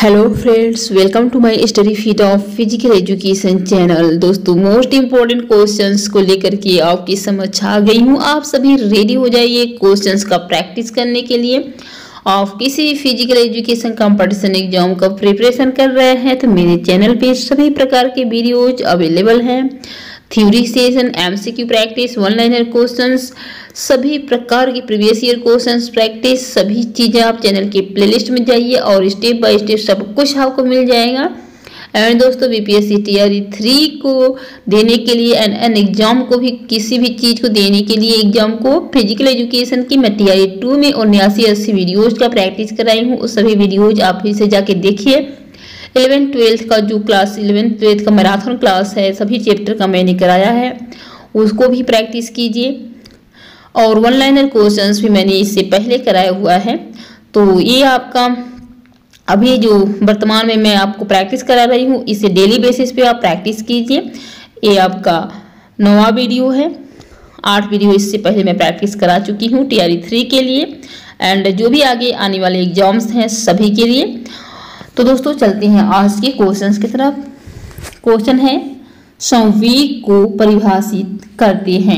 Hello friends, welcome to my study feed of physical education channel. दोस्तों, most important questions को लेकर के आपकी समझ आ गई हूँ। आप सभी रेडी हो जाइए क्वेश्चंस का प्रैक्टिस करने के लिए। आप किसी भी फिजिकल एजुकेशन कंपटीशन एग्जाम का प्रिपरेशन कर रहे हैं तो मेरे चैनल पे सभी प्रकार के वीडियोज अवेलेबल हैं। Theory session, MCQ practice, one liner questions, सभी प्रकार की प्रीवियस ईयर क्वेश्चंस प्रैक्टिस, सभी चीज़ें आप चैनल के प्लेलिस्ट में जाइए और स्टेप बाय स्टेप सब कुछ आपको मिल जाएगा। एंड दोस्तों, बीपीएससी टीआरई 3 को देने के लिए एंड एग्जाम को भी, किसी भी चीज़ को देने के लिए एग्जाम को, फिजिकल एजुकेशन की मैं टीआरई 2 में 79-80 वीडियोज़ का प्रैक्टिस कराई हूँ। उस सभी वीडियोज़ आप इसे जाके देखिए। 11th-12th का जो क्लास, 11th-12th का मैराथन क्लास है, सभी चैप्टर का मैंने कराया है, उसको भी प्रैक्टिस कीजिए। और वन लाइनर क्वेश्चंस भी मैंने इससे पहले कराया हुआ है। तो ये आपका अभी जो वर्तमान में मैं आपको प्रैक्टिस करा रही हूँ, इसे डेली बेसिस पे आप प्रैक्टिस कीजिए। ये आपका 9वां वीडियो है। 8 वीडियो इससे पहले मैं प्रैक्टिस करा चुकी हूँ टीआरई 3 के लिए एंड जो भी आगे आने वाले एग्जाम्स हैं सभी के लिए। तो दोस्तों, चलते हैं आज के क्वेश्चंस की तरफ। क्वेश्चन है, संवेग को परिभाषित करते हैं।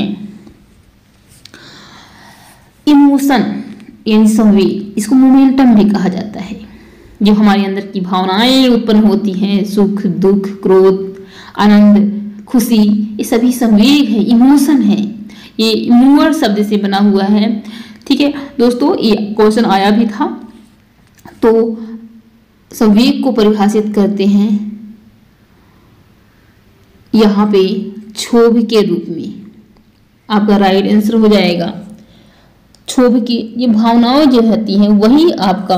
इमोशन यानी संवेग, इसको मोमेंटम भी कहा जाता है। जो हमारे अंदर की भावनाएं उत्पन्न होती हैं, सुख, दुख, क्रोध, आनंद, खुशी, ये सभी संवेग है, इमोशन है। ये मूवर शब्द से बना हुआ है। ठीक है दोस्तों, ये क्वेश्चन आया भी था। तो संवेग को परिभाषित करते हैं यहाँ पे क्षोभ के रूप में। आपका राइट आंसर हो जाएगा क्षोभ की। ये भावनाएं जो होती हैं वही आपका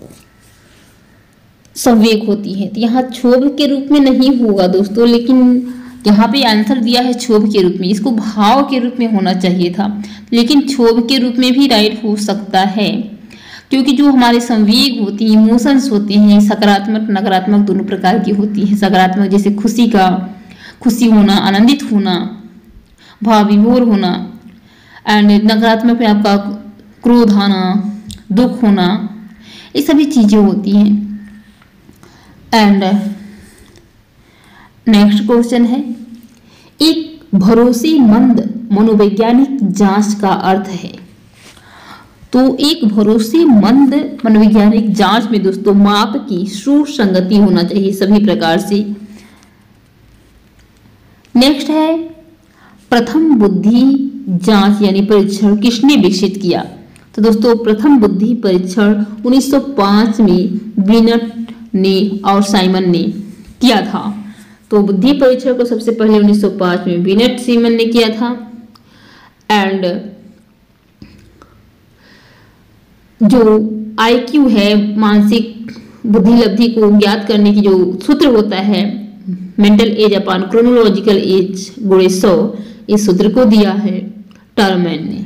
संवेग होती है। तो यहाँ क्षोभ के रूप में नहीं होगा दोस्तों, लेकिन यहाँ पे आंसर दिया है क्षोभ के रूप में। इसको भाव के रूप में होना चाहिए था, लेकिन क्षोभ के रूप में भी राइट हो सकता है, क्योंकि जो हमारे संवेग होती हैं, इमोशंस होते हैं, सकारात्मक नकारात्मक दोनों प्रकार की होती हैं। सकारात्मक जैसे खुशी होना, आनंदित होना, भाव विभोर होना, एंड नकारात्मक में आपका क्रोध आना, दुख होना, ये सभी चीजें होती हैं। एंड नेक्स्ट क्वेश्चन है, एक भरोसेमंद मनोवैज्ञानिक जांच का अर्थ है। तो एक भरोसेमंद मनोवैज्ञानिक जांच में दोस्तों माप की सुसंगति होना चाहिए सभी प्रकार से। नेक्स्ट है, प्रथम बुद्धि जांच यानी परीक्षण किसने विकसित किया। तो दोस्तों, प्रथम बुद्धि परीक्षण 1905 में बिनेट ने और साइमन ने किया था। तो बुद्धि परीक्षण को सबसे पहले 1905 में बिनेट साइमन ने किया था। एंड जो आईक्यू है, मानसिक बुद्धि लब्धि को ज्ञात करने की जो सूत्र होता है, mental age upon chronological age गुणे 100, इस सूत्र को दिया है टर्मैन ने।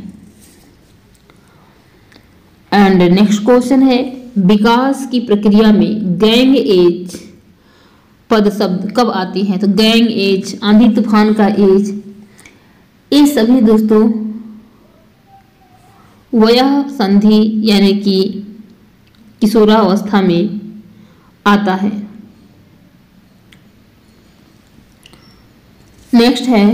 एंड नेक्स्ट क्वेश्चन है, विकास की प्रक्रिया में गैंग एज पद शब्द कब आती हैं। तो गैंग एज, आंधी तूफान का एज, ये सभी दोस्तों वयः संधि यानी कि किशोरावस्था में आता है। नेक्स्ट है,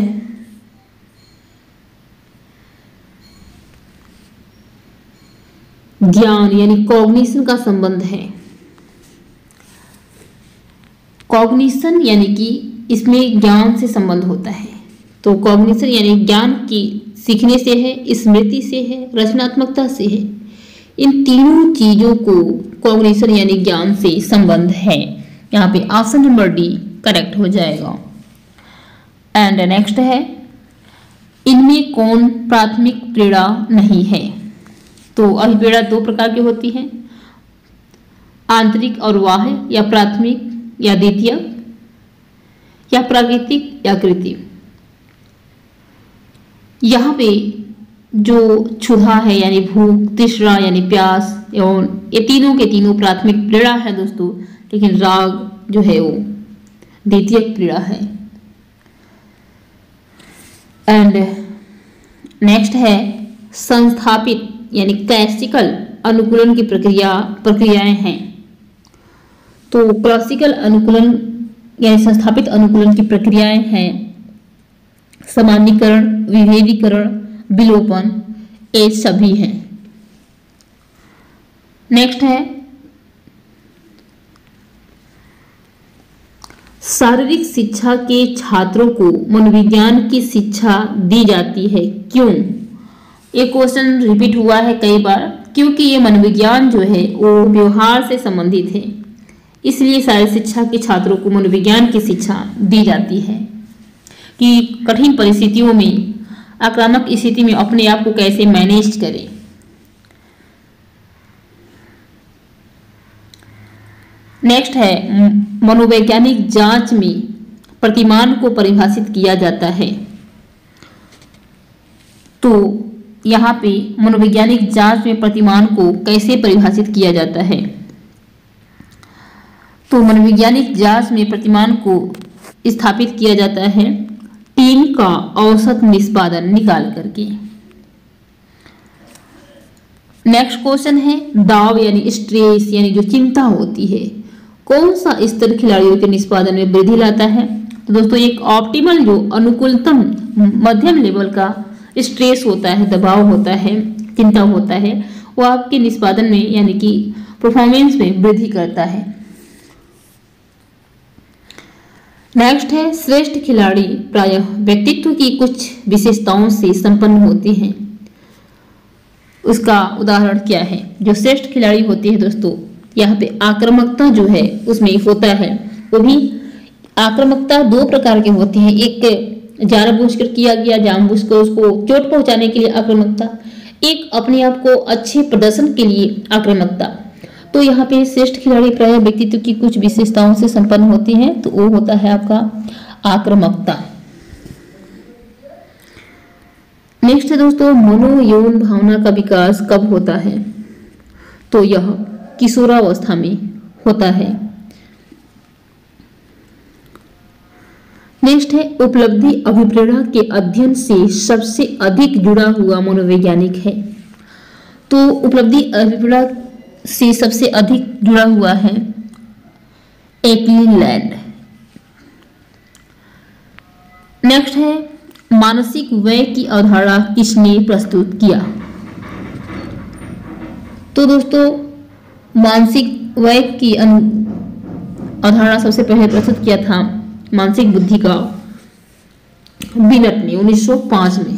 ज्ञान यानी कॉग्निशन का संबंध है। कॉग्निशन यानी कि इसमें ज्ञान से संबंध होता है। तो कॉग्निशन यानी ज्ञान की सीखने से है, स्मृति से है, रचनात्मकता से है। इन तीनों चीजों को कॉग्निशन यानी ज्ञान से संबंध है। यहाँ पे ऑप्शन नंबर डी करेक्ट हो जाएगा। एंड नेक्स्ट है, इनमें कौन प्राथमिक प्रेरणा नहीं है। तो अभिप्रेरणा 2 प्रकार की होती है, आंतरिक और बाह्य, या प्राथमिक या द्वितीय, या प्राकृतिक या कृत्रिम। यहाँ पे जो क्षुधा है यानी भूख, तृष्णा यानी प्यास, एवं ये तीनों के तीनों प्राथमिक प्रेरणा है दोस्तों, लेकिन राग जो है वो द्वितीय प्रेरणा है। एंड नेक्स्ट है, संस्थापित यानी क्लासिकल अनुकूलन की प्रक्रियाएं हैं। तो क्लासिकल अनुकूलन यानी संस्थापित अनुकूलन की प्रक्रियाएं हैं सामान्यीकरण, विभेदीकरण, विलोपन, ये सभी हैं। नेक्स्ट है शारीरिक शिक्षा के छात्रों को मनोविज्ञान की शिक्षा दी जाती है, क्यों? ये क्वेश्चन रिपीट हुआ है कई बार, क्योंकि ये मनोविज्ञान जो है वो व्यवहार से संबंधित है, इसलिए शारीरिक शिक्षा के छात्रों को मनोविज्ञान की शिक्षा दी जाती है कि कठिन परिस्थितियों में, आक्रामक स्थिति में अपने आप को कैसे मैनेज करें। नेक्स्ट है मनोवैज्ञानिक जांच में प्रतिमान को परिभाषित किया जाता है। तो यहाँ पे मनोवैज्ञानिक जांच में प्रतिमान को कैसे परिभाषित किया जाता है? तो मनोवैज्ञानिक जांच में प्रतिमान को स्थापित किया जाता है टीम का औसत निष्पादन निकाल करके। नेक्स्ट क्वेश्चन है दाव यानी स्ट्रेस यानी जो चिंता होती है, कौन सा स्तर खिलाड़ियों के निष्पादन में वृद्धि लाता है? तो दोस्तों एक ऑप्टिमल जो अनुकूलतम मध्यम लेवल का स्ट्रेस होता है, दबाव होता है, चिंता होता है, वो आपके निष्पादन में यानी कि परफॉर्मेंस में वृद्धि करता है। नेक्स्ट है श्रेष्ठ खिलाड़ी प्रायः व्यक्तित्व की कुछ विशेषताओं से संपन्न होते हैं, उसका उदाहरण क्या है? जो श्रेष्ठ खिलाड़ी होती है दोस्तों, यहाँ पे आक्रामकता जो है उसमें होता है, वो भी आक्रामकता दो प्रकार के होती है, एक जानबूझकर किया गया, जानबूझकर उसको चोट पहुंचाने के लिए आक्रामकता, एक अपने आप को अच्छे प्रदर्शन के लिए आक्रामकता। तो यहाँ पे श्रेष्ठ खिलाड़ी प्रायः व्यक्तित्व की कुछ विशेषताओं से संपन्न होते हैं, तो वो होता है आपका आक्रामकता। नेक्स्ट है दोस्तों मनोयौन भावना का विकास कब होता है? तो यह किशोरावस्था में होता है। नेक्स्ट है उपलब्धि अभिप्रेरणा के अध्ययन से सबसे अधिक जुड़ा हुआ मनोवैज्ञानिक है। तो उपलब्धि अभिप्रेरणा से सबसे अधिक जुड़ा हुआ है एक्लिलैंड। नेक्स्ट है मानसिक व्यय की अवधारणा किसने प्रस्तुत किया? तो दोस्तों मानसिक व्यय की अवधारणा सबसे पहले प्रस्तुत किया था मानसिक बुद्धि का बिनेट ने 1905 में।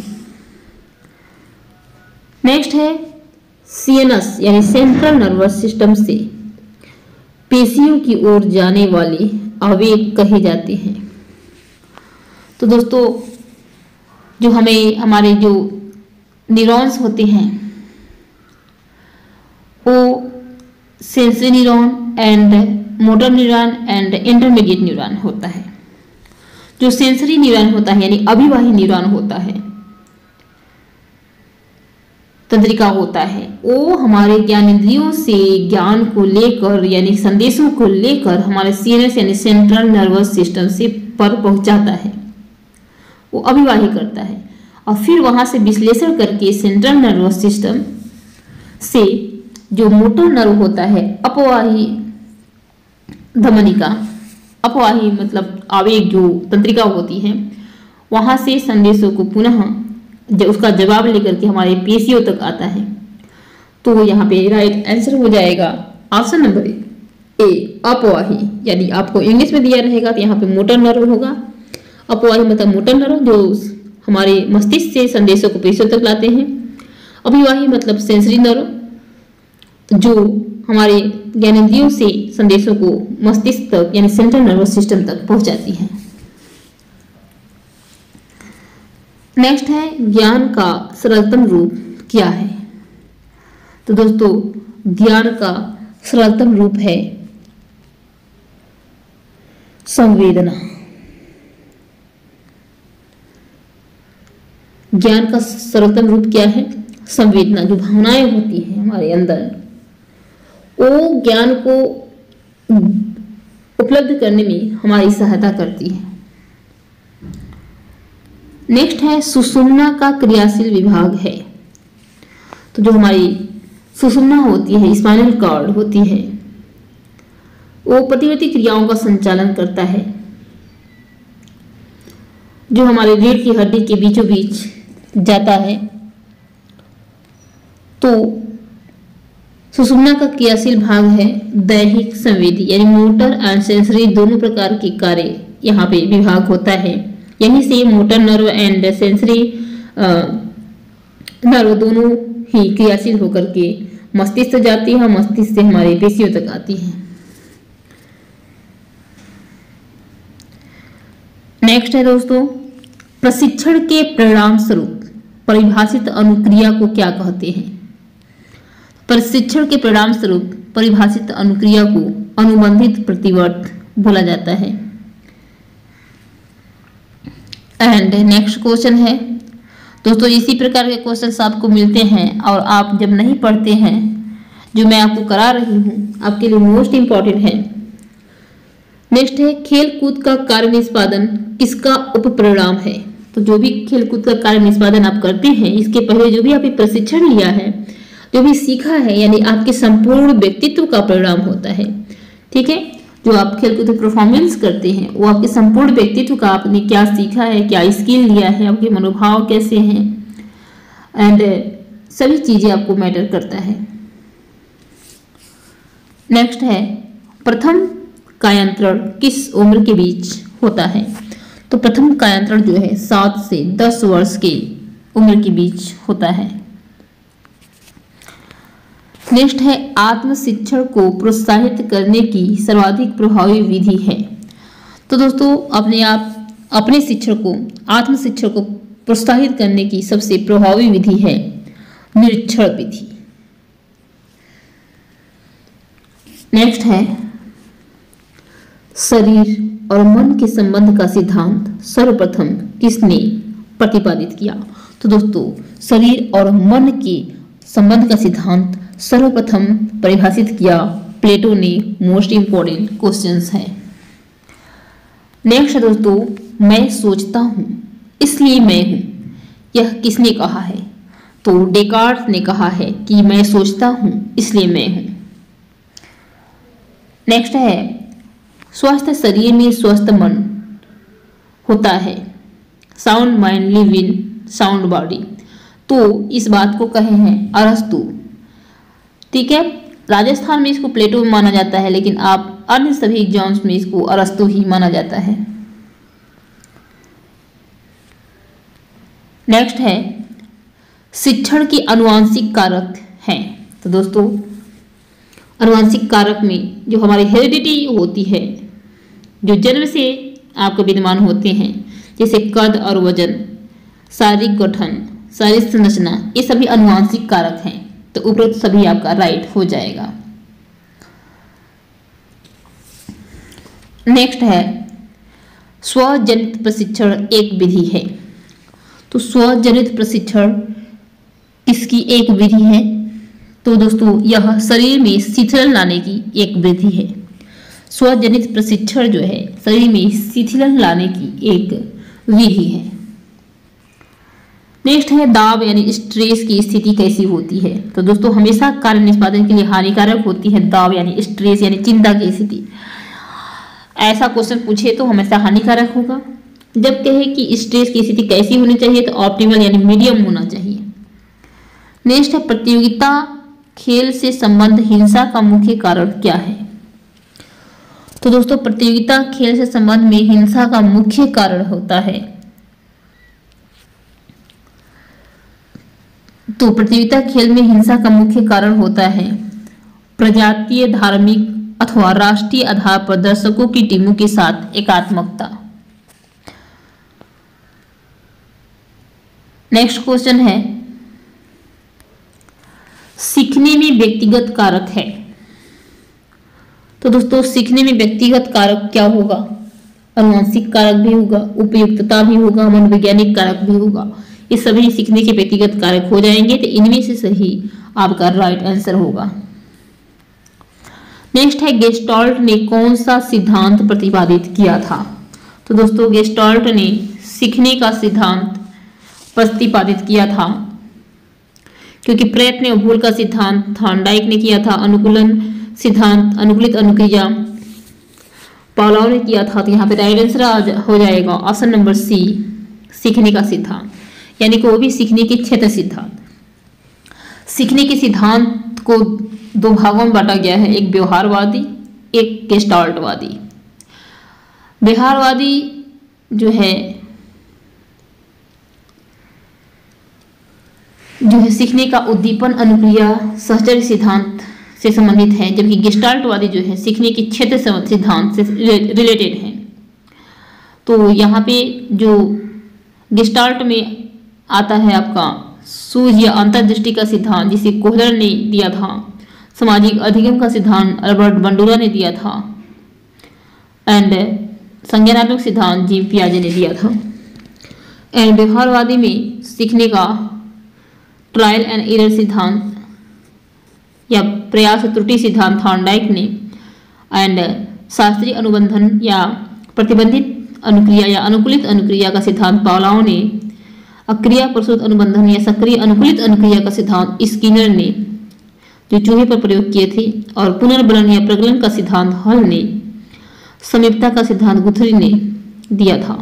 नेक्स्ट है सीएनएस यानी सेंट्रल नर्वस सिस्टम से पेशियों की ओर जाने वाले आवेग कहे जाते हैं। तो दोस्तों जो हमारे जो न्यूरॉन्स होते हैं वो sensory neuron and motor neuron and intermediate neuron होता है। जो सेंसरी न्यूरॉन होता है यानी अभिवाही न्यूरॉन होता है, तंत्रिका होता है, वो हमारे ज्ञानेंद्रियों से ज्ञान को लेकर यानी संदेशों को लेकर हमारे सीएनएस यानी सेंट्रल नर्वस सिस्टम से पर पहुंचाता है, वो अभिवाही करता है और फिर वहां से विश्लेषण करके सेंट्रल नर्वस सिस्टम से जो मोटर नर्व होता है अपवाही धमनिका, अपवाही मतलब आवेग जो तंत्रिका होती है, वहां से संदेशों को पुनः उसका जवाब लेकर के हमारे पेशियों तक आता है। तो यहाँ पे राइट आंसर हो जाएगा ऑप्शन नंबर ए अपवाही, यानी आपको इंग्लिश में दिया रहेगा तो यहाँ पे मोटर नर्व होगा। अपवाही मतलब मोटर नर्व जो हमारे मस्तिष्क से संदेशों को पेशियों तक लाते हैं। अभिवाही मतलब सेंसरी नर्व जो हमारे ज्ञानेंद्रियों से संदेशों को मस्तिष्क तक यानी सेंट्रल नर्वस सिस्टम तक पहुंचाती है। नेक्स्ट है ज्ञान का सरलतम रूप क्या है? तो दोस्तों ज्ञान का सरलतम रूप है संवेदना। ज्ञान का सरलतम रूप क्या है? संवेदना। जो भावनाएं होती हैं हमारे अंदर, वो ज्ञान को उपलब्ध करने में हमारी सहायता करती है। नेक्स्ट है सुषुम्ना का क्रियाशील विभाग है। तो जो हमारी सुषुम्ना होती है, स्पाइनल कॉर्ड होती है, वो प्रतिवर्ती क्रियाओं का संचालन करता है जो हमारे रीढ़ की हड्डी के बीचों बीच जाता है। तो सुषुम्ना का क्रियाशील भाग है दैहिक संवेदी, यानी मोटर एंड सेंसरी दोनों प्रकार के कार्य यहाँ पे विभाग होता है। यहीं से motor nerve and sensory nerve दोनों ही क्रियाशील होकर के मस्तिष्क जाती है, मस्तिष्क से हमारे पेशियों तक आती है। नेक्स्ट है दोस्तों, प्रशिक्षण के परिणाम स्वरूप परिभाषित अनुक्रिया को क्या कहते हैं? प्रशिक्षण के परिणाम स्वरूप परिभाषित अनुक्रिया को अनुबंधित प्रतिवर्त बोला जाता है। एंड नेक्स्ट क्वेश्चन है दोस्तों, इसी प्रकार के क्वेश्चंस आपको मिलते हैं और आप जब नहीं पढ़ते हैं, जो मैं आपको करा रही हूँ, आपके लिए मोस्ट इंपॉर्टेंट है। नेक्स्ट है, खेल कूद का कार्य निष्पादन किसका उपपरिणाम है? तो जो भी खेल कूद का कार्य निष्पादन आप करते हैं, इसके पहले जो भी आपने प्रशिक्षण लिया है, जो भी सीखा है, यानी आपके संपूर्ण व्यक्तित्व का परिणाम होता है। ठीक है, जो आप खेलकूद में परफॉर्मेंस करते हैं वो आपके संपूर्ण व्यक्तित्व का, आपने क्या सीखा है, क्या स्किल लिया है, आपके मनोभाव कैसे हैं, एंड सभी चीजें आपको मैटर करता है। नेक्स्ट है, प्रथम कायांतरण किस उम्र के बीच होता है? तो प्रथम कायांतरण जो है 7 से 10 वर्ष की उम्र के बीच होता है। नेक्स्ट है, आत्म शिक्षण को प्रोत्साहित करने की सर्वाधिक प्रभावी विधि है। तो दोस्तों, अपने शिक्षण को, आत्म शिक्षण को प्रोत्साहित करने की सबसे प्रभावी विधि है निरीक्षण विधि। नेक्स्ट है, शरीर और मन के संबंध का सिद्धांत सर्वप्रथम किसने प्रतिपादित किया? तो दोस्तों, शरीर और मन के संबंध का सिद्धांत सर्वप्रथम परिभाषित किया प्लेटो ने। मोस्ट इंपॉर्टेंट क्वेश्चंस है। नेक्स्ट दोस्तों, मैं सोचता हूं इसलिए मैं हूं, यह किसने कहा है? तो डेकार्ट ने कहा है कि मैं सोचता हूं इसलिए मैं हूं। नेक्स्ट है, स्वस्थ शरीर में स्वस्थ मन होता है, sound mind live in sound body. तो इस बात को कहे हैं अरस्तु। ठीक है, राजस्थान में इसको प्लेटो में माना जाता है, लेकिन आप अन्य सभी एग्जाम्स में इसको अरस्तु ही माना जाता है। नेक्स्ट है, शिक्षण के अनुवांशिक कारक हैं। तो दोस्तों, अनुवांशिक कारक में जो हमारी हेरिडिटी होती है, जो जन्म से आपको विद्यमान होते हैं, जैसे कद और वजन, शारीरिक गठन, शारीरिक संरचना, ये सभी अनुवांशिक कारक हैं। तो उपरोक्त सभी आपका राइट हो जाएगा। नेक्स्ट है, स्वजनित प्रशिक्षण एक विधि है। तो स्वजनित प्रशिक्षण किसकी एक विधि है? तो दोस्तों, यह शरीर में शिथिलन लाने की एक विधि है। स्वजनित प्रशिक्षण जो है शरीर में शिथिलन लाने की एक विधि है। नेक्स्ट है, दाब यानी स्ट्रेस की स्थिति कैसी होती है? तो दोस्तों, हमेशा कार्य निष्पादन के लिए हानिकारक होती है दाब यानी स्ट्रेस यानी चिंता की स्थिति। ऐसा क्वेश्चन पूछे तो हमेशा हानिकारक होगा। जब कहे कि स्ट्रेस की स्थिति कैसी होनी चाहिए, तो ऑप्टिमल यानी मीडियम होना चाहिए। नेक्स्ट है, प्रतियोगिता खेल से संबंध हिंसा का मुख्य कारण क्या है? तो दोस्तों, प्रतियोगिता खेल से संबंध में हिंसा का मुख्य कारण होता है। तो प्रतियोगिता खेल में हिंसा का मुख्य कारण होता है प्रजातीय, धार्मिक अथवा राष्ट्रीय आधार पर दर्शकों की टीमों के साथ एकात्मकता। नेक्स्ट क्वेश्चन है, सीखने में व्यक्तिगत कारक है। तो दोस्तों, सीखने में व्यक्तिगत कारक क्या होगा? अनुवांशिक कारक भी होगा, उपयुक्तता भी होगा, मनोवैज्ञानिक कारक भी होगा। ये सभी सीखने के व्यक्तिगत कारक हो जाएंगे। तो इनमें से सही आपका राइट आंसर होगा। नेक्स्ट है, गेस्टाल्ट ने कौन सा सिद्धांत प्रतिपादित किया था? तो दोस्तों, गेस्टाल्ट ने सीखने का सिद्धांत प्रतिपादित किया था, क्योंकि प्रयत्न और भूल का सिद्धांत थॉर्नडाइक ने किया था। अनुकूलन सिद्धांत, अनुकूलित अनुक्रिया, पावलोव ने किया था। तो यहाँ पे राइट आंसर हो जाएगा ऑप्शन नंबर सी, सीखने का सिद्धांत, यानी कि वो भी सीखने के क्षेत्र सिद्धांत। सीखने के सिद्धांत को दो भागों में बांटा गया है, एक व्यवहारवादी, एक गेस्टाल्टवादी। व्यवहारवादी जो है सीखने का उद्दीपन, अनुक्रिया, सहचर्य सिद्धांत से संबंधित है, जबकि गेस्टाल्टवादी जो है सीखने के क्षेत्र सिद्धांत से रिलेटेड है। तो यहाँ पे जो गेस्टाल्ट में आता है आपका सूझ या अंतर्दृष्टि का सिद्धांत, जिसे कोहलर ने दिया था। सामाजिक अधिगम का सिद्धांत अल्बर्ट बंडूरा ने दिया था। एंड संज्ञानात्मक सिद्धांत जीन पियाजे ने दिया था। एंड व्यवहारवादी में सीखने का ट्रायल एंड एरर सिद्धांत या प्रयास त्रुटि सिद्धांत थॉर्नडाइक ने। एंड शास्त्रीय अनुबंधन या प्रतिबंधित अनुक्रिया या अनुकूलित अनुक्रिया का सिद्धांत पावलोव ने। अक्रिया प्रसूत अनुबंधन या सक्रिय अनुकूलित अनुक्रिया का सिद्धांत स्किनर ने जो चूहे पर प्रयोग किए थे। और पुनर्बलन या प्रगलन का सिद्धांत हॉल ने। समीपता का सिद्धांत गुथरी ने दिया था।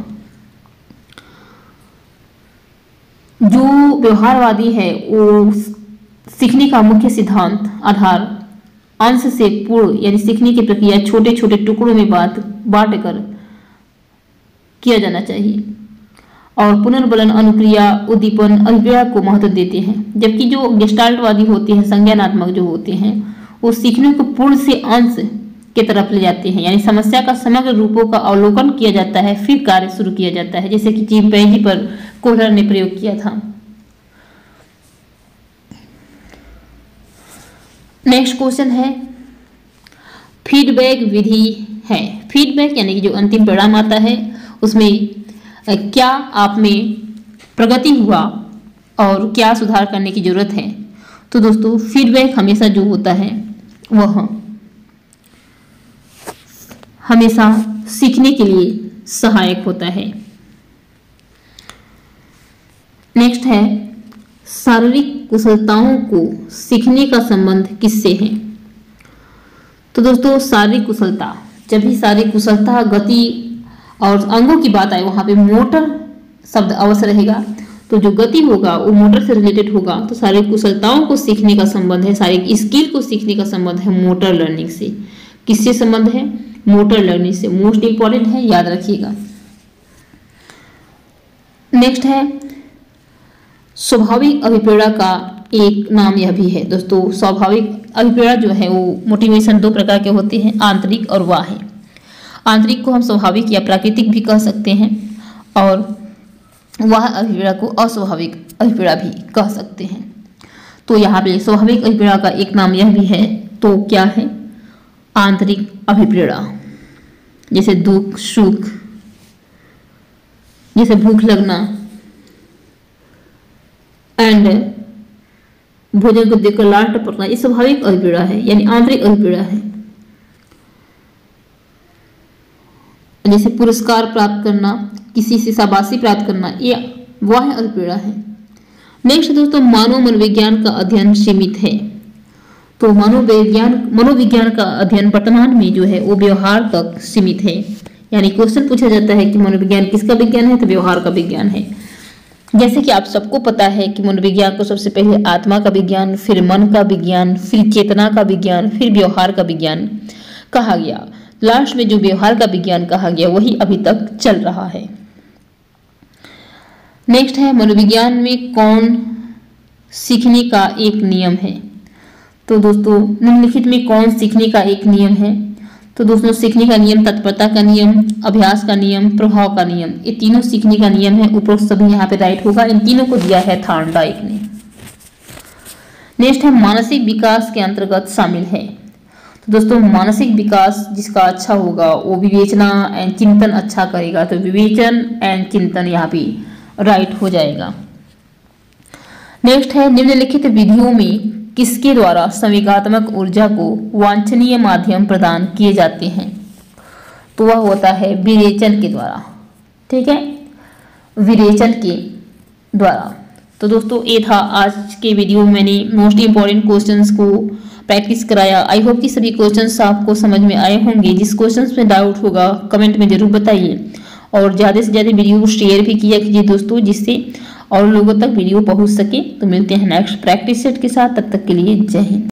जो व्यवहारवादी है वो सीखने का मुख्य सिद्धांत आधार अंश से पूर्ण यानी सीखने की प्रक्रिया छोटे छोटे टुकड़ों में बांट कर किया जाना चाहिए, और पुनर्बलन, अनुक्रिया, उद्दीपन, अभिप्राय को महत्व देते हैं। जबकि जो गेस्टाल्टवादी होते हैं, संज्ञानात्मक जो होते हैं, वो सीखने को पूर्ण से अंश के तरफ ले जाते हैं, यानी समस्या का समग्र रूपों का अवलोकन किया जाता है, फिर कार्य शुरू किया जाता है, जैसे कि चिंपैंजी पर कोहलर ने प्रयोग किया था। नेक्स्ट क्वेश्चन है, फीडबैक विधि है। फीडबैक यानी कि जो अंतिम परिणाम आता है उसमें क्या आप में प्रगति हुआ और क्या सुधार करने की जरूरत है। तो दोस्तों फीडबैक हमेशा जो होता है वह हमेशा सीखने के लिए सहायक होता है। नेक्स्ट है, शारीरिक कुशलताओं को सीखने का संबंध किससे है। तो दोस्तों शारीरिक कुशलता, जब भी शारीरिक कुशलता, गति और अंगों की बात आए वहां पे मोटर शब्द अवश्य रहेगा। तो जो गति होगा वो मोटर से रिलेटेड होगा। तो शारीरिक कुशलताओं को सीखने का संबंध है, शारीरिक स्किल को सीखने का संबंध है मोटर लर्निंग से। किससे संबंध है? मोटर लर्निंग से। मोस्ट इंपॉर्टेंट है, याद रखिएगा। नेक्स्ट है, स्वाभाविक अभिप्रेरणा का एक नाम यह भी है। दोस्तों स्वाभाविक अभिप्रेरणा जो है वो मोटिवेशन दो प्रकार के होते हैं, आंतरिक और बाह्य। आंतरिक को हम स्वाभाविक या प्राकृतिक भी कह सकते हैं, और वह अभिप्रेरणा को अस्वाभाविक अभिप्रेरणा भी कह सकते हैं। तो यहाँ पे स्वाभाविक अभिप्रेरणा का एक नाम यह भी है। तो क्या है? आंतरिक अभिप्रेरणा, जैसे दुख, सुख, जैसे भूख लगना एंड भोजन को देखकर लार टपकना, ये स्वाभाविक अभिप्रेरणा है, यानी आंतरिक अभिप्रेरणा है। जैसे पुरस्कार प्राप्त करना, किसी से शाबाशी प्राप्त करना, ये बाह्य अभिप्रेरणा है। नेक्स्ट दोस्तों, मानव मनोविज्ञान का अध्ययन सीमित है। तो मनोविज्ञान का अध्ययन वर्तमान में जो है वो व्यवहार तक सीमित है। यानी क्वेश्चन पूछा जाता है कि मनोविज्ञान किसका विज्ञान है, तो व्यवहार का विज्ञान है। जैसे कि आप सबको पता है कि मनोविज्ञान को सबसे पहले आत्मा का विज्ञान, फिर मन का विज्ञान, फिर चेतना का विज्ञान, फिर व्यवहार का विज्ञान कहा गया। लास्ट में जो व्यवहार का विज्ञान कहा गया वही अभी तक चल रहा है। नेक्स्ट है, मनोविज्ञान में कौन सीखने का एक नियम है। तो दोस्तों निम्नलिखित में कौन सीखने का एक नियम है। तो दोस्तों सीखने का नियम तत्परता का नियम, अभ्यास का नियम, प्रभाव का नियम, ये तीनों सीखने का नियम है। उपरोक्त सभी यहाँ पे राइट होगा। इन तीनों को दिया है थॉर्नडाइक ने। नेक्स्ट है, मानसिक विकास के अंतर्गत शामिल है। तो दोस्तों मानसिक विकास जिसका अच्छा होगा वो विवेचना एंड चिंतन अच्छा करेगा। तो विवेचन एंड चिंतन यहाँ पे राइट हो जाएगा। नेक्स्ट है, निम्नलिखित विधियों में किसके द्वारा संवेगात्मक ऊर्जा को वांछनीय माध्यम प्रदान किए जाते हैं। तो वह होता है विरेचन के द्वारा। ठीक है, विरेचन के द्वारा। तो दोस्तों ये था आज के वीडियो में मैंने मोस्ट इंपॉर्टेंट क्वेश्चंस को प्रैक्टिस कराया। आई होप कि सभी क्वेश्चंस आपको समझ में आए होंगे। जिस क्वेश्चंस में डाउट होगा कमेंट में जरूर बताइए और ज़्यादा से ज़्यादा वीडियो को शेयर भी किया कीजिए दोस्तों, जिससे और लोगों तक वीडियो पहुंच सके। तो मिलते हैं नेक्स्ट प्रैक्टिस सेट के साथ, तब तक के लिए जय हिंद।